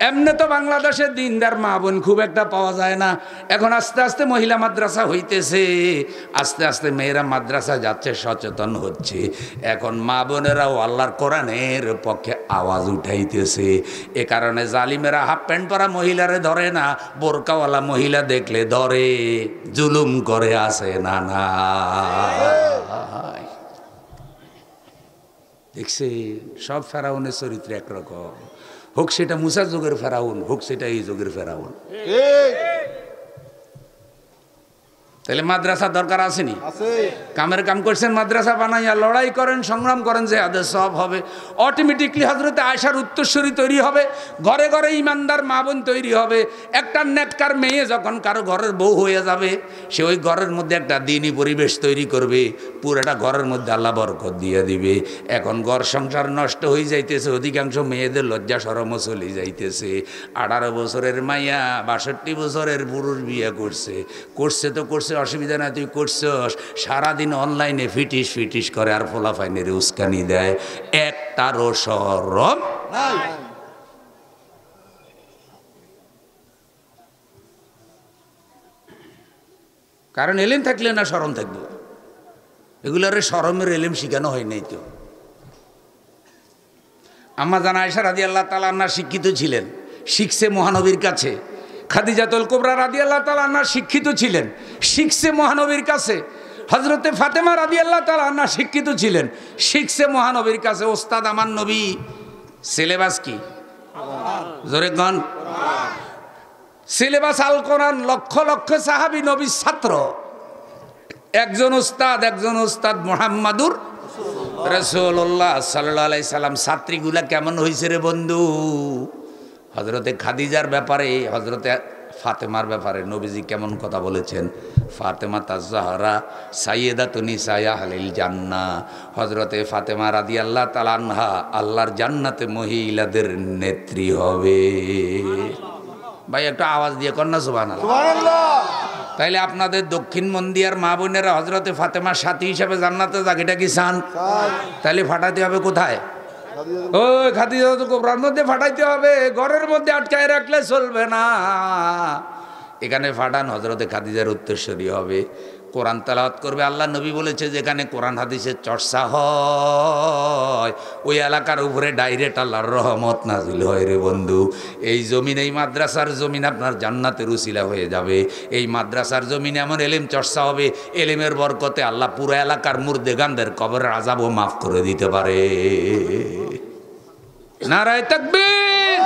এমনি তো বাংলাদেশের দিনদার মা বোন খুব একটা পাওয়া যায় না। এখন আস্তে আস্তে মহিলা মাদ্রাসা হইতেছে, আস্তে আস্তে মেয়েরা মাদ্রাসা যাচ্ছে, সচেতন হচ্ছে। এখন মা বোনেরাও আল্লাহর কোরআনের পক্ষে আওয়াজ উঠাইতেছে। এ কারণে জালিমেরা হাফ প্যান্ট পরা মহিলারে ধরে না, বোরকাওয়ালা মহিলা দেখলে ধরে, জুলুম করে আসে না না। দেখছে সব ফেরাউনের চরিত্র একরকম, হোক সেটা মুসার যুগের ফেরাউন, হোক সেটা এই যুগের ফেরাউন। তাহলে মাদ্রাসা দরকার আসেনি? কামের কাম করছেন, মাদ্রাসা বানাইয়া লড়াই করেন, সংগ্রাম করেন, যে আদেশ সব হবে। অটোমেটিকলি হজরতে আয়েশার উত্তরসূরি তৈরি হবে, ঘরে ঘরে ইমানদার মা বোন তৈরি হবে। একটা নেককার মেয়ে যখন কারো ঘরের বউ হয়ে যাবে, সে ওই ঘরের মধ্যে একটা দ্বীনি পরিবেশ তৈরি করবে, পুরোটা ঘরের মধ্যে আল্লাহ বরকত দিয়ে দিবে। এখন ঘর সংসার নষ্ট হয়ে যাইতেছে, অধিকাংশ মেয়েদের লজ্জা শরমও চলে যাইতেছে। 18 বছরের মাইয়া 62 বছরের পুরুষ বিয়ে করছে তো করছে, অসুবিধা নাই, তুই করছস। সারাদিন অনলাইনে ফিটিস ফিটিস করে আর ফোলাফাইনের উস্কানি দেয়, একটারও শরম নাই। কারণ এলেম থাকলে না শরম থাকবে, এগুলোর শরমের এলেম শিখানো হয় নাই তো। আম্মা জান আয়েশা রাদিয়াল্লাহু তাআলা আনহা শিক্ষিত ছিলেন, শিখছে মহানবীর কাছে। খাদিজাতুল কুবরা রাদিয়াল্লাহু তাআলা আনহা শিক্ষিত ছিলেন, শিখছে মহানবীর কাছে। হযরতে ফাতেমা রাদিয়াল্লাহু তাআলা আনহা শিক্ষিত ছিলেন, শিখছে মহানবীর কাছে। ওস্তাদ আমার নবী, সিলেবাস কি? জোরে গান। সিলেবাস আল কোরআন, লক্ষ লক্ষ সাহাবী নবীর ছাত্র। একজন ওস্তাদ মুহাম্মাদুর রাসূলুল্লাহ সাল্লাল্লাহু আলাইহি সাল্লাম। ছাত্রীগুলা কেমন হয়েছে রে বন্ধু? হজরতে খাদিজার ব্যাপারে, হজরতে ফাতেমার ব্যাপারে নবীজি কেমন কথা বলেছেন? ফাতেমা তাজ-জাহরা সাইয়্যিদাতুন নিসায়ে আহলিল জান্নাহ। হজরতে ফাতেমা রাদিয়াল্লাহু তাআলা আনহা আল্লাহর জান্নাতে মহিলাদের নেত্রী হবে। ভাই একটু আওয়াজ দিয়ে কন্যা সুবহানাল্লাহ। তাইলে আপনাদের দক্ষিণ মন্দিয়ার মা বোনেরা হজরতে ফাতেমার সাথী হিসাবে জান্নাতে যাক, এটা কি চান? তাইলে ফাটাতে হবে কোথায়? ওই খাদিজাতুল কুবরার মধ্যে ফাটাইতে হবে, ঘরের মধ্যে আটকায় রাখলে চলবে না। এখানে ফাটান, হজরতে খাদিজার উত্তরসূরি হবে, কোরআন তেলাওয়াত করবে। আল্লাহ নবী বলেছে যেখানে কোরআন হাদিসের চর্চা হয় ওই এলাকার উপরে ডাইরেক্ট আল্লাহর রহমত নাজিল হয় রে বন্ধু। এই জমিন, এই মাদ্রাসার জমিন আপনার জান্নাতের উসিলা হয়ে যাবে। এই মাদ্রাসার জমিনে এমন এলেম চর্চা হবে, এলেমের বরকতে আল্লাহ পুরো এলাকার মুর্দেগানদের কবরের আযাবও মাফ করে দিতে পারে। নারায়ে তাকবীর।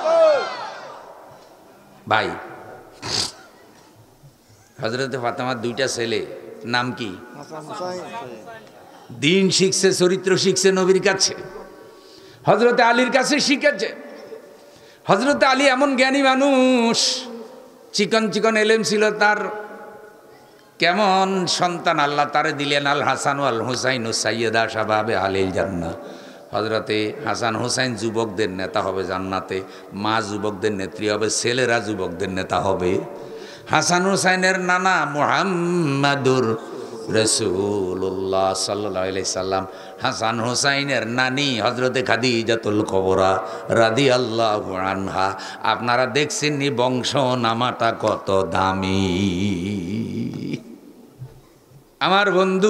ভাই, হযরতে ফাতেমার 2টা ছেলে, নাম কি? দিন শিখছে, চরিত্র শিখছে নবীর কাছে, হযরতে আলীর কাছে শিখেছে। হযরতে আলী এমন জ্ঞানী মানুষ, চিকন চিকন এলেম ছিল তার। কেমন সন্তান আল্লাহ তারে দিলেন, আল হাসান ওয়াল হুসাইন সাইয়্যিদা শাবাবে আহলিল জান্নাহ। হযরতে হাসান হুসাইন যুবকদের নেতা হবে জান্নাতে, মা যুবকদের নেত্রী হবে, ছেলেরা যুবকদের নেতা হবে। হাসান হুসাইনের নানা মুহাম্মাদুর রাসূলুল্লাহ সাল্লাল্লাহু আলাইহি সাল্লাম। হাসান হুসাইনের নানি হযরতে খাদিজাতুল কুবরা রাদিয়াল্লাহু আনহা। আপনারা দেখছেন নি বংশ নামাটা কত দামি। আমার বন্ধু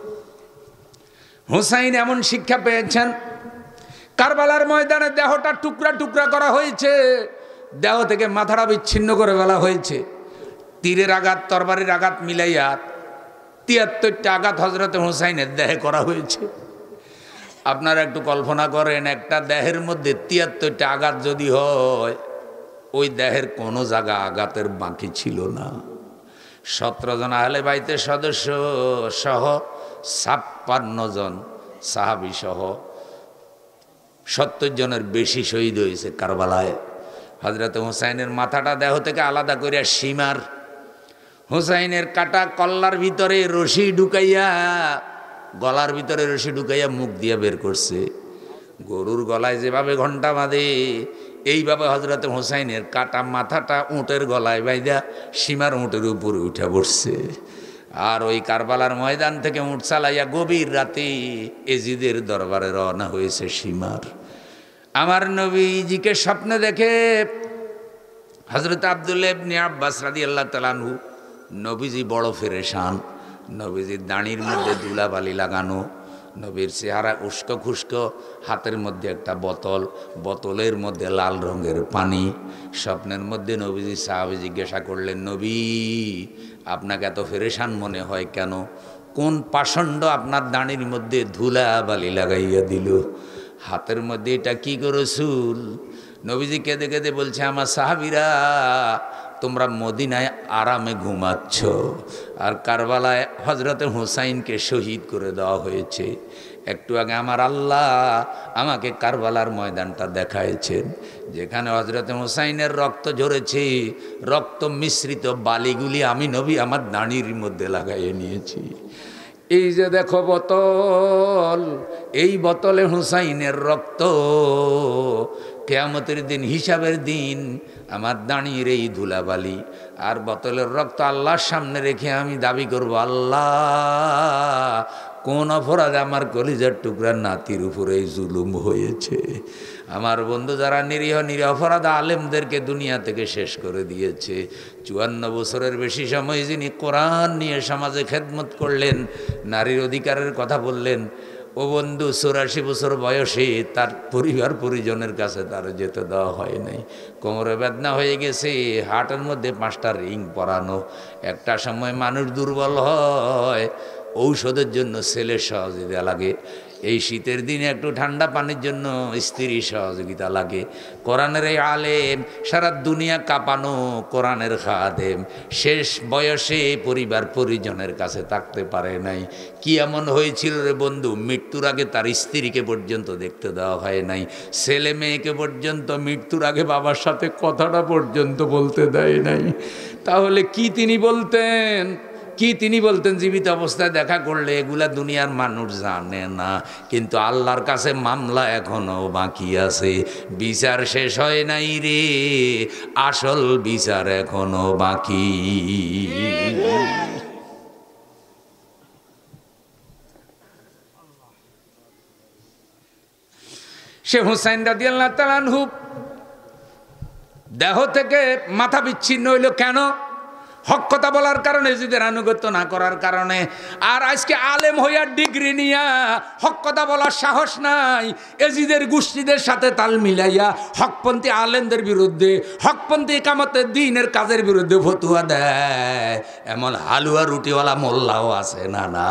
হুসাইন এমন শিক্ষা পেয়েছেন, কারবালার ময়দানে দেহটা টুকরা টুকরা করা হয়েছে, দেহ থেকে মাথাটা বিচ্ছিন্ন করে ফেলা হয়েছে। তীরের আঘাত, তরবারির আঘাত মিলাইয়া 73টা আঘাত হযরতে হুসাইনের দেহে করা হয়েছে। আপনারা একটু কল্পনা করেন, একটা দেহের মধ্যে 73টা আঘাত যদি হয়, ওই দেহের কোনো জায়গা আঘাতের বাকি ছিল না। 17 জন আহলে বাইতের সদস্য সহ 56 জন সাহাবী সহ 70 জনের বেশি শহীদ হয়েছে কারবালায়। হযরতে হুসাইনের মাথাটা দেহ থেকে আলাদা করে সীমার, হুসাইনের কাটা কল্লার ভিতরে রশি ঢুকাইয়া, গলার ভিতরে রশি ঢুকাইয়া মুখ দিয়ে বের করছে। গরুর গলায় যেভাবে ঘন্টা বাঁধে, এইভাবে হযরতে হুসাইনের কাটা মাথাটা উটের গলায় বাইদা সীমার উটের উপরে উঠে পড়ছে। আর ওই কারবালার ময়দান থেকে উট চালাইয়া গভীর রাতে এজিদের দরবারে রওনা হয়েছে সীমার। আমার নবীজিকে স্বপ্নে দেখে হযরত আব্দুল্লাহ ইবনে আব্বাস রাদিয়াল্লাহু তাআলা আনহু, নবীজি বড় ফেরেশান, নবীজির দাড়ির মধ্যে ধুলাবালি লাগানো, নবীর চেহারা উস্কো খুস্কো, হাতের মধ্যে একটা বোতল, বোতলের মধ্যে লাল রঙের পানি। স্বপ্নের মধ্যে নবীজি সাহাবী জিজ্ঞাসা করলেন, নবী আপনাকে এত ফেরেশান মনে হয় কেন? কোন পাষণ্ড আপনার দাড়ির মধ্যে ধুলাবালি লাগাইয়া দিল? হাতের মধ্যে এটা কি গো রাসূল? নবীজি কেঁদে কেঁদে বলছে, আমার সাহাবীরা তোমরা মদিনায় আরামে ঘুমাচ্ছ, আর কারবালায় হযরতে হুসাইনকে শহীদ করে দেওয়া হয়েছে। একটু আগে আমার আল্লাহ আমাকে কারবালার ময়দানটা দেখাইছেন, যেখানে হযরতে হুসাইনের রক্ত ঝরেছে, রক্ত মিশ্রিত বালিগুলি আমি নবী আমার দাড়ির মধ্যে লাগাইয়ে নিয়েছি। এই যে দেখো বোতল, এই বোতলে হুসাইনের রক্ত। কিয়ামতের দিন, হিসাবের দিন, আমার দাঁড়িয়ে এই ধুলাবালি আর বোতলের রক্ত আল্লাহর সামনে রেখে আমি দাবি করব, আল্লাহ কোন অপরাধে আমার কলিজার টুকরা নাতির উপরে এই জুলুম হয়েছে? আমার বন্ধু যারা নিরীহ নিরপরাধ আলেমদেরকে দুনিয়া থেকে শেষ করে দিয়েছে। 54 বছরের বেশি সময় যিনি কোরআন নিয়ে সমাজে খেদমত করলেন, নারীর অধিকারের কথা বললেন, ও বন্ধু 84 বছর বয়সে তার পরিবার পরিজনের কাছে তার যেতে দেওয়া হয় নাই। কোমরে বেদনা হয়ে গেছে, হার্টের মধ্যে 5টা রিং পরানো। একটা সময় মানুষ দুর্বল হয়, ঔষধের জন্য ছেলের সহযোগিতা লাগে। এই শীতের দিনে একটু ঠান্ডা পানির জন্য স্ত্রীর সহযোগিতা লাগে। কোরআনের এই আলেম, সারা দুনিয়া কাঁপানো কোরআনের খাদেম, শেষ বয়সে পরিবার পরিজনের কাছে থাকতে পারে নাই। কি এমন হয়েছিল রে বন্ধু? মৃত্যুর আগে তার স্ত্রীকে পর্যন্ত দেখতে দেওয়া হয় নাই, ছেলে মেয়েকে পর্যন্ত মৃত্যুর আগে বাবার সাথে কথাটা পর্যন্ত বলতে দেয় নাই। তাহলে কি তিনি বলতেন? জীবিত অবস্থায় দেখা করলে এগুলা দুনিয়ার মানুষ জানে না, কিন্তু আল্লাহর কাছে মামলা এখনো বাকি আছে। বিচার শেষ হয় নাই রে, আসল বিচার এখনো বাকি। সে হুসাইন রাদিয়াল্লাহু তাআলা আনহু দেহ থেকে মাথা বিচ্ছিন্ন হইল কেন? হক কথা বলার কারণে, যুগের আনুগত্য না করার কারণে। আর আজকে আলেম হইয়া ডিগ্রি নিয়া হক কথা বলার সাহস নাই, এজিদের গোষ্ঠীদের সাথে তাল মিলাইয়া হকপন্থী আলেমদের বিরুদ্ধে, হকপন্থী ইকামতের দ্বীনের কাজের বিরুদ্ধে ফতুয়া দেয়, এমন হালুয়া রুটিওয়ালা মোল্লাও আছে না? না,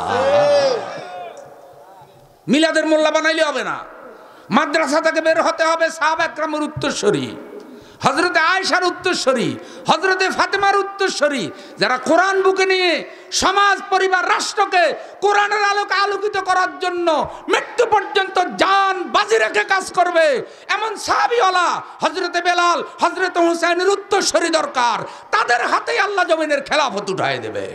মিলাদের মোল্লা বানাইলে হবে না, মাদ্রাসা থেকে বের হতে হবে সাহাবা একরামের উত্তরসূরি, হযরতে আয়েশার উত্তরসূরি, হযরতে ফাতেমার উত্তরসূরি, যারা কোরআন বুকে নিয়ে সমাজ, পরিবার, রাষ্ট্রকে কোরআনের আলোকে আলোকিত করার জন্য মৃত্যু পর্যন্ত জান বাজি রেখে কাজ করবে, এমন সাহাবীওয়ালা হযরতে বেলাল, হযরতে হুসাইনের উত্তরসূরি দরকার। তাদের হাতেই আল্লাহ জমিনের খেলাফত উঠায় দেবে।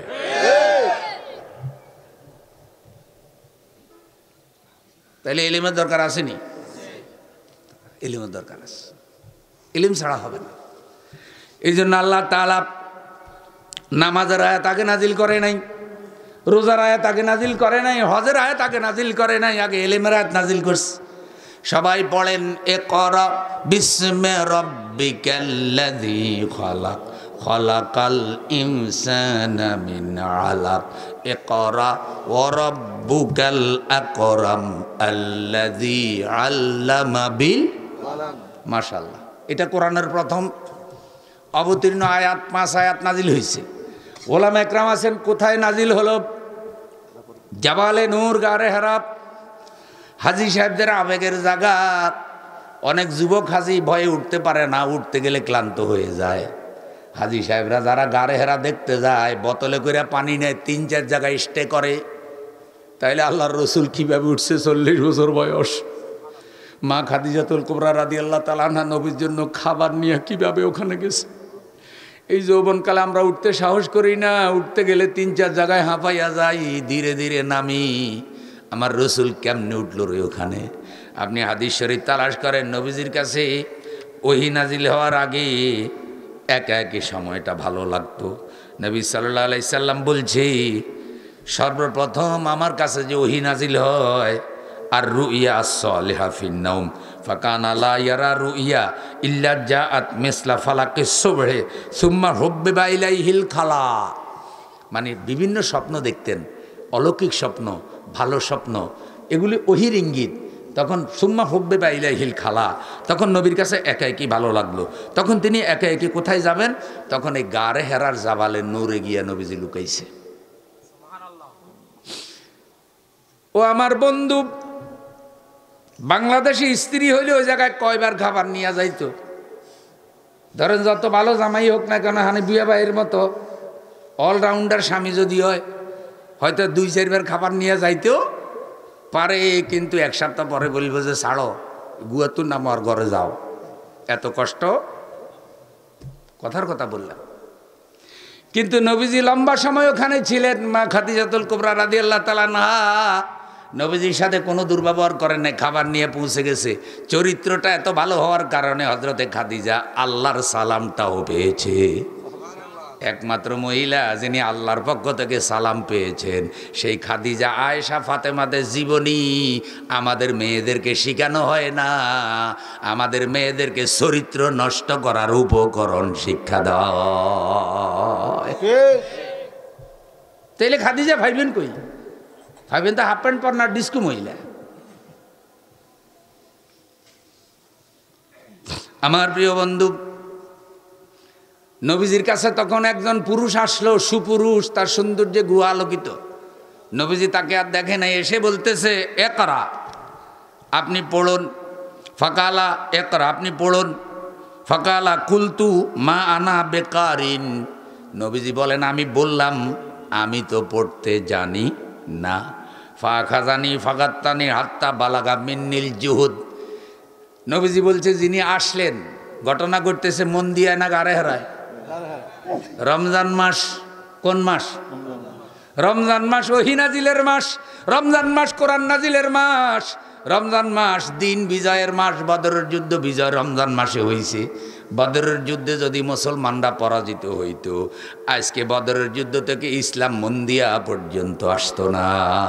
তাহলে ইলমের দরকার আসেনি? ইলমের দরকার আছে, ইলম ছাড়া হবে না। এই জন্য আল্লাহ তাআলা নামাজের আয়াত আগে নাজিল করে নাই, রোজার আয়াত আগে নাজিল করে নাই, হজের আয়াত আগে নাজিল করে নাই, আগে ইলমের আয়াত নাজিল করছে। সবাই পড়েন, ইকরা বিসমি রাব্বিকাল্লাযী খালাক, খালাকাল ইনসানা মিন আলাক, ইকরা ওয়া রাব্বুকাল আকরাম আল্লাযী আল্লামা বিল কলম। মাশাআল্লাহ, এটা কোরআনের প্রথম অবতীর্ণ আয়াত। 5 আয়াত নাজিল হয়েছে। ওলামা একরাম আছেন, কোথায় নাজিল হলো? জাবালে নূর, গারে হেরাত, হাজী সাহেবদের আবেগের জায়গা। অনেক যুবক হাজী ভয়ে উঠতে পারে না, উঠতে গেলে ক্লান্ত হয়ে যায়। হাজী সাহেবরা যারা গারে হেরা দেখতে যায়, বোতলে করে পানি নেয়, 3-4 জায়গায় স্টে করে। তাইলে আল্লাহর রসুল কিভাবে উঠছে? 40 বছর বয়স। মা খাদিজাতুল কুবরা রাদিয়াল্লাহু তাআলা আনহা নবীর জন্য খাবার নিয়ে কিভাবে ওখানে গেছে। এই যৌবনকালে আমরা উঠতে সাহস করি না, উঠতে গেলে 3-4 জায়গায় হাঁপাইয়া যাই, ধীরে ধীরে নামি। আমার রসুল কেমনে উঠল রে ওখানে? আপনি হাদিস শরীফ তালাশ করেন, নবীজির কাছে ওহী নাজিল হওয়ার আগে একা একই সময়টা ভালো লাগতো। নবী সাল্লাল্লাহু আলাইহি সাল্লাম বলছে, সর্বপ্রথম আমার কাছে যে ওহী নাজিল হয়, আর রুইয়া আস-সালিহা ফিন-নাওম ফাকানা লা ইয়ারা রুইয়া ইল্লা জাআত মিসলা ফালাকিস সুবহি সুম্মা হুব্বিবা ইলাইহিল খালা। মানে বিভিন্ন স্বপ্ন দেখতেন, অলৌকিক স্বপ্ন, ভালো স্বপ্ন, এগুলি ওহির ইঙ্গিত। তখন সুম্মা হুব্বিবা ইলাইহিল খালা, তখন নবীর কাছে একা একই ভালো লাগলো। তখন তিনি একা একই কোথায় যাবেন? তখন এই গারে হেরার জাবালে নূরে গিয়া নবীজি লুকাইছে। ও আমার বন্ধু, বাংলাদেশি স্ত্রী হইলে ওই জায়গায় কয়বার খাবার নিয়ে যাইতো? ধরেন যত ভালো জামাই হোক না কেন, হানি বিয়া ভাইয়ের মতো অলরাউন্ডার স্বামী যদি হয়, হয়তো 2-4 বার খাবার নিয়ে যাইতেও পারে, কিন্তু এক সপ্তাহ পরে বলবো যে ছাড়ো, গুয়াতুর নাম আর ঘরে যাও, এত কষ্ট। কথার কথা বললাম। কিন্তু নবীজি লম্বা সময় ওখানে ছিলেন। মা খাদিজাতুল কুবরা রাদিয়াল্লাহু তাআলা আনহা নবীজির সাথে কোনো দুর্ব্যবহার করেন নাই, খাবার নিয়ে পৌঁছে গেছে। চরিত্রটা এত ভালো হওয়ার কারণে হযরতে খাদিজা আল্লাহর সালামটাও পেয়েছে। একমাত্র মহিলা যিনি আল্লাহর পক্ষ থেকে সালাম পেয়েছেন সেই খাদিজা আয়েশা ফাতেমাদের জীবনী আমাদের মেয়েদেরকে শেখানো হয় না, আমাদের মেয়েদেরকে চরিত্র নষ্ট করার উপকরণ শিক্ষা দেওয়া হয়। তাইলে খাদিজা ভাইবেন কই? ভাইবেন তো হাফ প্যান্ট পর না ডিস্কো মহিলা। আমার প্রিয় বন্ধু, নবীজির কাছে তখন একজন পুরুষ আসলো, সুপুরুষ, তার সৌন্দর্যে গুহা আলোকিত। নবীজি তাকে আর দেখে নাই, এসে বলতেছে একরা, আপনি পড়ুন। ফাকালা একরা, আপনি পড়ুন। ফাকালা কুলতু মা আনা বেকারিন। নবীজি বলেন আমি বললাম আমি তো পড়তে জানি না। ফাখাজানি ফাগাত্তানি হাত্তা বালাগা মিন্নিল জুহুদ। নবীজি বলছে যিনি আসলেন, ঘটনা ঘটতেছে মন দিয়ে না গারে হারায়। রমজান মাস, কোন মাস? রমজান মাস ওহী নাজিলের মাস, রমজান মাস কোরআন নাজিলের মাস, রমজান মাস দিন বিজয়ের মাস। বদরের যুদ্ধ বিজয় রমজান মাসে হয়েছে। বদরের যুদ্ধে যদি মুসলমানরা পরাজিত হইতো, আজকে বদরের যুদ্ধ থেকে ইসলাম মন্দিয়া পর্যন্ত আসতো না।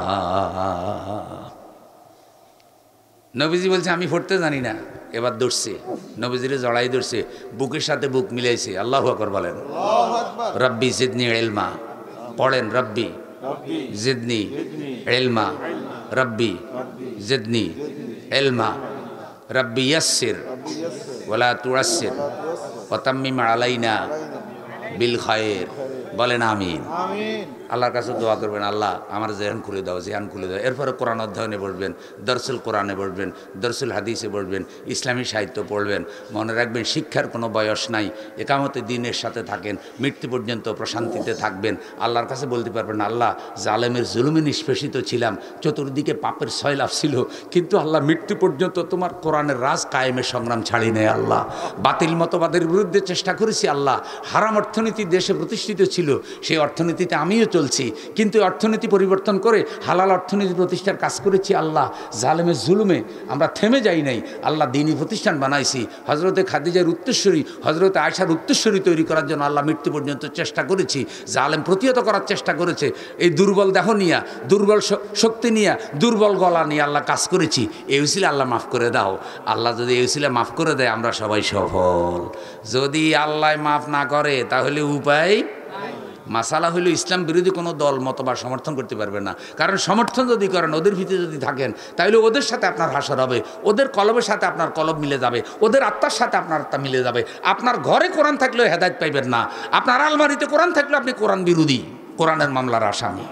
নবীজি বলছে আমি পড়তে জানি না। এবার ধরছে, নবীজিরে জড়াই ধরছে, বুকের সাথে বুক মিলাইছে। আল্লাহু আকবার বলেন। রব্বি জিদনি ইলমা, পড়েন রব্বি জিদনি ইলমা, রব্বি জিদনি ইলমা, রব্বি ইয়াসসির ওয়ালা তুআসসির ওয়া তাম্মিম আলাইনা বিল খায়র। বলেন আমিন। আল্লাহর কাছে দোয়া করবেন, আল্লাহ আমার জেহান খুলে দাও, জেহান খুলে দাও। এরপরে কোরআন অধ্যয়নে বসবেন, দরসুল কোরআনে বসবেন, দরসুল হাদিসে বসবেন, ইসলামী সাহিত্য পড়বেন। মনে রাখবেন শিক্ষার কোনো বয়স নাই। একামতে দিনের সাথে থাকেন, মৃত্যু পর্যন্ত প্রশান্তিতে থাকবেন। আল্লাহর কাছে বলতে পারবেন আল্লাহ জালেমের জুলুমে নিষ্পেষিত ছিলাম, চতুর্দিকে পাপের সয়লাভ ছিল, কিন্তু আল্লাহ মৃত্যু পর্যন্ত তোমার কোরআনের রাজ কায়েমের সংগ্রাম ছাড়ি নেই। আল্লাহ বাতিল মতবাদের বিরুদ্ধে চেষ্টা করেছি। আল্লাহ হারাম অর্থনীতি দেশে প্রতিষ্ঠিত ছিল, সেই অর্থনীতিতে আমিও চলছি, কিন্তু অর্থনীতি পরিবর্তন করে হালাল অর্থনীতি প্রতিষ্ঠার কাজ করেছি। আল্লাহ জালেমের জুলুমে আমরা থেমে যাই নাই। আল্লাহ দ্বীনি প্রতিষ্ঠান বানাইছি। হজরতে খাদিজার উত্তরস্বরী, হজরতে আয়েশার উত্তরস্বরী তৈরি করার জন্য আল্লাহ মৃত্যু পর্যন্ত চেষ্টা করেছি। জালেম প্রতিহত করার চেষ্টা করেছে। এই দুর্বল দেহ নিয়া, দুর্বল শক্তি নিয়া, দুর্বল গলা নিয়ে আল্লাহ কাজ করেছি। এই উসিলে আল্লাহ মাফ করে দাও। আল্লাহ যদি এই উসিলে মাফ করে দেয় আমরা সবাই সফল। যদি আল্লাহ মাফ না করে তাহলে উপায় মাসালা হইল ইসলাম বিরোধী কোনো দল মতবাদ সমর্থন করতে পারবে না। কারণ সমর্থন যদি করেন, ওদের ভিতরে যদি থাকেন, তাহলে ওদের সাথে আপনার হাসর হবে, ওদের কলবের সাথে আপনার কলব মিলে যাবে, ওদের আত্মার সাথে আপনার আত্মা মিলে যাবে। আপনার ঘরে কোরআন থাকলেও হেদায়েত পাইবেন না, আপনার আলমারিতে কোরআন থাকলেও আপনি কোরআন বিরোধী, কোরআনের মামলার আসামি।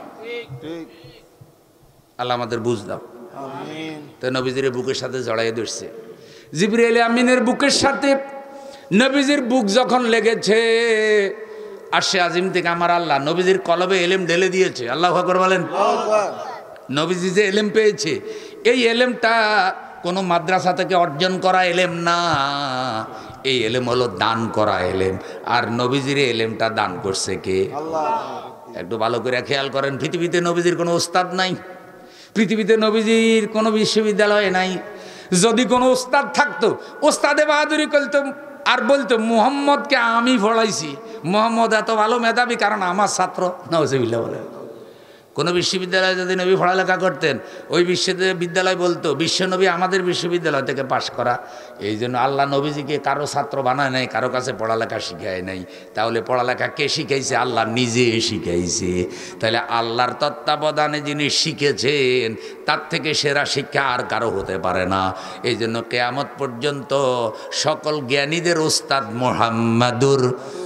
আল্লাহ আমাদের বুঝ দাও। তো নবীজির বুকের সাথে জড়াইয়ে ধরছে। জিবরাইল আমিনের বুকের সাথে নবীজির বুক যখন লেগেছে, আরশে আজিম থেকে আমার আল্লাহ নবীজির কলবে এলেম ঢেলে দিয়েছে। আল্লাহু আকবার বলেন। নবীজি যে এলেম পেয়েছে, এই এলেমটা কোনো মাদ্রাসা থেকে অর্জন করা এলেম না, এই এলেম হলো দান করা এলেম। আর নবীজির এলেমটা দান করছে কে? একটু ভালো করে খেয়াল করেন। পৃথিবীতে নবীজির কোনো ওস্তাদ নাই, পৃথিবীতে নবীজির কোনো বিশ্ববিদ্যালয় নাই। যদি কোনো ওস্তাদ থাকতো, ওস্তাদে বাহাদুরি করতো আর বলতো মুহাম্মদকে আমি পড়াইছি, মুহাম্মদ এত ভালো মেধাবী কারণ আমার ছাত্র। নাউজুবিল্লাহ বলে। কোনো বিশ্ববিদ্যালয়ে যদি নবী পড়ালেখা করতেন, ওই বিশ্ববিদ্যালয় বলতো বিশ্বনবী আমাদের বিশ্ববিদ্যালয় থেকে পাশ করা। এই জন্য আল্লাহ নবীজিকে কারো ছাত্র বানায় নাই, কারো কাছে পড়ালেখা শিখায় নাই। তাহলে পড়ালেখা কে শিখাইছে? আল্লাহ নিজে শিখাইছে। তাহলে আল্লাহর তত্ত্বাবধানে যিনি শিখেছেন তার থেকে সেরা শিক্ষা আর কারো হতে পারে না। এই জন্য কিয়ামত পর্যন্ত সকল জ্ঞানীদের ওস্তাদ মুহাম্মাদুর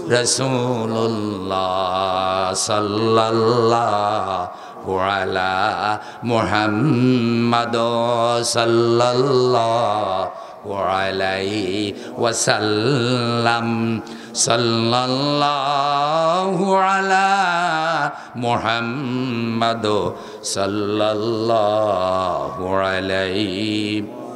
রাসূলুল্লাহ সাল্লাল্লাহু আলা মুহাম্মাদ সাল্লাল্লাহু আলাইহি ওয়াসাল্লাম সাল্লাল্লাহু আলা মুহাম্মাদ সাল্লাল্লাহু আলাইহি।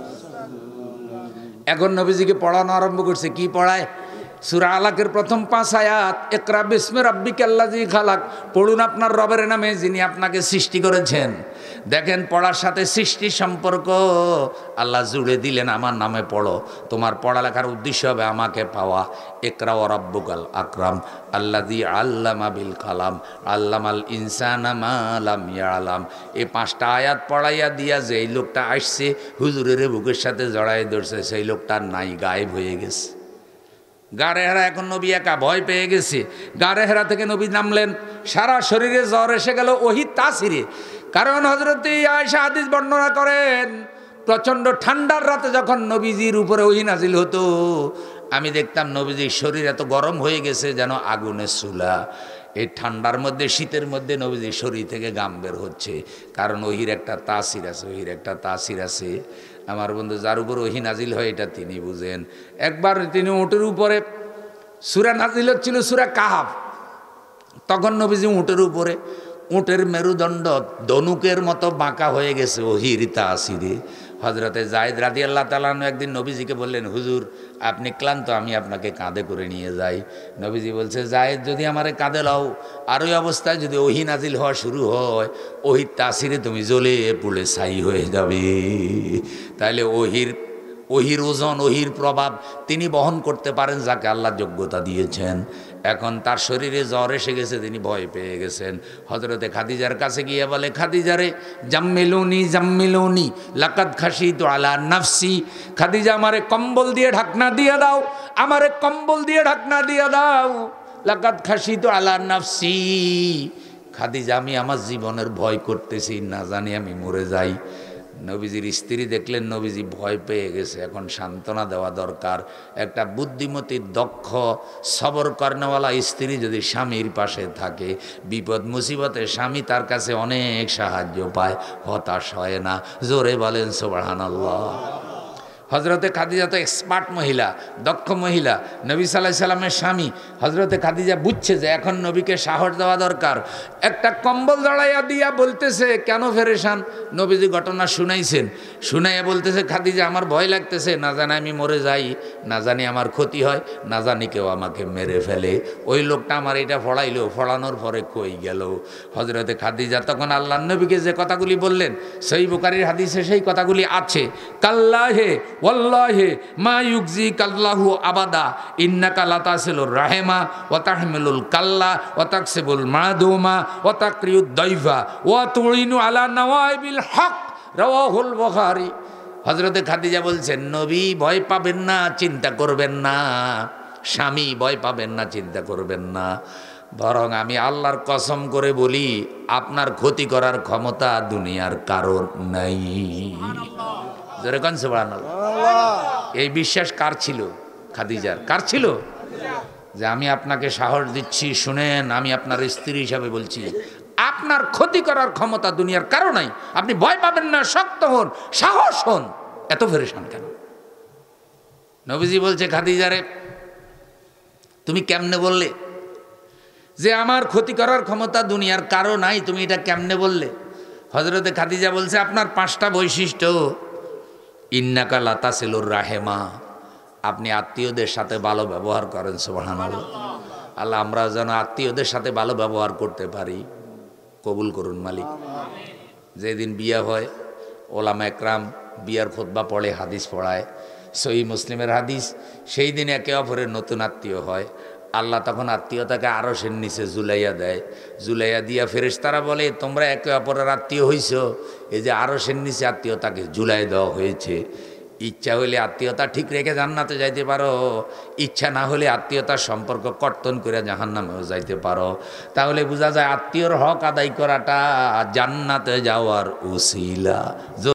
এখন নবীজিকে পড়ানো আরম্ভ করছে। কি পড়ায়? সূরা আলাকের প্রথম 5 আয়াত, ইকরা বিসমি রাব্বিকাল্লাযী খালাক। পড়ুন আপনার রবের নামে যিনি আপনাকে সৃষ্টি করেছেন। দেখেন, পড়ার সাথে সৃষ্টির সম্পর্ক আল্লাহ জুড়ে দিলেন। আমার নামে পড়ো, তোমার পড়ালেখার উদ্দেশ্য হবে আমাকে পাওয়া। ইকরা ওয়া রাব্বুকাল আকরাম আল্লাযী আল্লামা বিল কালাম আল্লামাল ইনসানা মা লাম ইয়ালাম। এই 5টা আয়াত পড়াইয়া দিয়া যেই লোকটা আসছে হুজুরের বুকের সাথে জড়াই ধরছে, সেই লোকটা নাই, গায়েব হয়ে গেছে। গাড়ে হেরা এখন নবী একা, ভয় পেয়ে গেছে। গাড়ে হেরা থেকে নবী নামলেন, সারা শরীরে জ্বর এসে গেল ওহী তাসিরে। কারণ হযরত আয়েশা হাদিস বর্ণনা করেন, প্রচণ্ড ঠান্ডার রাতে যখন নবীজির উপরে ওহী নাজিল হতো, আমি দেখতাম নবীজির শরীর এত গরম হয়ে গেছে যেন আগুনের চুলা। এই ঠান্ডার মধ্যে, শীতের মধ্যে নবীজির শরীর থেকে ঘাম বের হচ্ছে। কারণ ওহির একটা তাসির আছে, ওহির একটা তাসির আছে। আমার বন্ধু, যার উপর ওহী নাজিল হয় এটা তিনি বুঝেন। একবার তিনি উটের উপরে, সূরা নাজিল হচ্ছিল সূরা কাহাফ, তখন নবীজি উটের উপরে, উটের মেরুদণ্ড ধনুকের মতো বাঁকা হয়ে গেছে ওহির তাসিরে। হযরতে যায়েদ রাদিয়াল্লাহু তাআলা আনহু একদিন নবীজিকে বললেন, হুজুর আপনি ক্লান্ত, আমি আপনাকে কাঁধে করে নিয়ে যাই। নবীজি বলছে, যায়েদ যদি আমারে কাঁধে লাও, আর ওই অবস্থায় যদি ওহী নাজিল হওয়া শুরু হয়, ওহির তাসিরে তুমি জ্বলে পুড়ে ছাই হয়ে যাবে। তাইলে ওহির ওজন, ওহির প্রভাব তিনি বহন করতে পারেন, যাকে আল্লাহ যোগ্যতা দিয়েছেন। এখন তার শরীরে জ্বর এসে গেছে, তিনি ভয় পেয়ে গেছেন। হযরতে খাদিজার কাছে গিয়ে বলে, খাদিজারে জাম্মিলুনি জাম্মিলুনি লাকাদ খাশিতু আলা নাফসি। খাদিজা আমারে কম্বল দিয়ে ঢাকনা দিয়ে দাও, আমারে কম্বল দিয়ে ঢাকনা দিয়ে দাও। লাকাদ খাশিতু আলা নাফসি। খাদিজা, আমি আমার জীবনের ভয় করতেছি, না জানি আমি মরে যাই। নবীজির স্ত্রী দেখলেন নবীজি ভয় পেয়ে গেছে, এখন সান্ত্বনা দেওয়া দরকার। একটা বুদ্ধিমতী, দক্ষ, সবর কর্নেওয়ালা স্ত্রী যদি স্বামীর পাশে থাকে, বিপদ মুসিবতে স্বামী তার কাছে অনেক সাহায্য পায়, হতাশ হয় না। জোরে বলেন সুবহানাল্লাহ। হযরতে খাদিজা তো এক্সপার্ট মহিলা, দক্ষ মহিলা, নবী সাল্লাল্লাহু আলাইহি সাল্লামের স্বামী। হযরতে খাদিজা বুঝছে যে এখন নবীকে সাহস দেওয়া দরকার। একটা কম্বল জড়াইয়া দিয়া বলতেছে, কেন ফেরেশান? নবীজি ঘটনা শুনাইছেন, শুনাইয়া বলতেছে, খাদিজা আমার ভয় লাগতেছে, না জানি আমি মরে যাই, না জানি আমার ক্ষতি হয়, না জানি কেউ আমাকে মেরে ফেলে। ওই লোকটা আমার এটা ফড়াইলো, ফড়ানোর পরে কই গেল? হযরতে খাদিজা তখন আল্লাহর নবীকে যে কথাগুলি বললেন, সহিহ বুখারীর হাদিসে সেই কথাগুলি আছে। কাল্লাহে ওয়াল্লাহি মা ইউকজিকাল্লাহু আবাদা ইন্নাকা লাতাসিলুর রাহিমা ওয়া তাহমিলুল কাল্লা ওয়া তাকসিবুল মাদুমা ওয়া তাকরিউদ দাইফা ওয়া তুইনু আলা নওয়াইবিল হক। রাওয়াহুল বুখারী। হযরতে খাদিজা বলছেন, নবী ভয় পাবেন না, চিন্তা করবেন না। স্বামী ভয় পাবেন না, চিন্তা করবেন না। বরং আমি আল্লাহর কসম করে বলি, আপনার ক্ষতি করার ক্ষমতা দুনিয়ার কারোর নাই। এই বিশ্বাস কার ছিল? খাদিজার। কার ছিল? যে আমি আপনাকে সাহস দিচ্ছি, শুনেন, আমি আপনার স্ত্রী হিসাবে বলছি, আপনার ক্ষতি করার ক্ষমতা দুনিয়ার কারো নাই। আপনি ভয় পাবেন না, শক্ত হন, সাহস হন। এত পেরেশান কেন? নবীজি বলছে, খাদিজারে তুমি কেমনে বললে যে আমার ক্ষতি করার ক্ষমতা দুনিয়ার কারো নাই? তুমি এটা কেমনে বললে? হযরতে খাদিজা বলছে, আপনার 5টা বৈশিষ্ট্য। ইন্নাকা লাতাসিলুর রাহিমা, আপনি আত্মীয়দের সাথে ভালো ব্যবহার করেন। সুবহানাল্লাহ। আল্লাহ আমরা যেন আত্মীয়দের সাথে ভালো ব্যবহার করতে পারি, কবুল করুন মালিক। যেদিন বিয়ে হয়, ওলামা একরাম বিয়ার খুতবা পড়ে, হাদিস পড়ায়, সহিহ মুসলিমের হাদিস। সেই দিন একে অপরের নতুন আত্মীয় হয়। আল্লাহ তখন আত্মীয়তাকে আরশের নিচে ঝুলাইয়া দেয়, ঝুলাইয়া দিয়া ফেরেশতারা বলে তোমরা একে অপরের আত্মীয় হইছ, এই যে আরশের নিচে আত্মীয়তাকে ঝুলাই দেওয়া হয়েছে। ইচ্ছা হইলে আত্মীয়তা ঠিক রেখে জান্নাতে যাইতে পারো, ইচ্ছা না হলে আত্মীয়তার সম্পর্ক কর্তন করে জাহান্নামেও যাইতে পারো। তাহলে বোঝা যায় আত্মীয়র হক আদায় করাটা জান্নাতে যাওয়ার উসিলা।